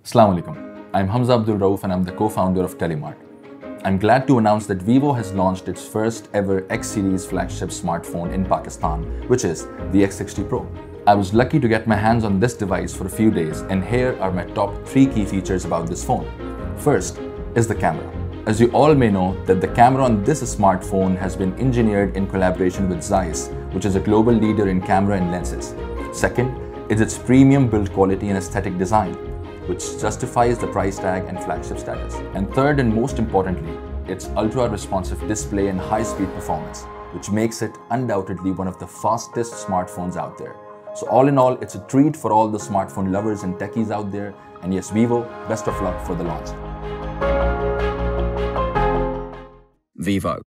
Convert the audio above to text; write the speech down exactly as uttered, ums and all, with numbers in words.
Assalamu alaikum. I'm Hamza Abdul Rauf and I'm the co-founder of Telemart. I'm glad to announce that Vivo has launched its first ever X series flagship smartphone in Pakistan, which is the X sixty Pro. I was lucky to get my hands on this device for a few days, and here are my top three key features about this phone. First is the camera. As you all may know, that the camera on this smartphone has been engineered in collaboration with Zeiss, which is a global leader in camera and lenses. Second is its premium build quality and aesthetic design, which justifies the price tag and flagship status. And third and most importantly, its ultra-responsive display and high-speed performance, which makes it undoubtedly one of the fastest smartphones out there. So all in all, it's a treat for all the smartphone lovers and techies out there. And yes, Vivo, best of luck for the launch. Vivo.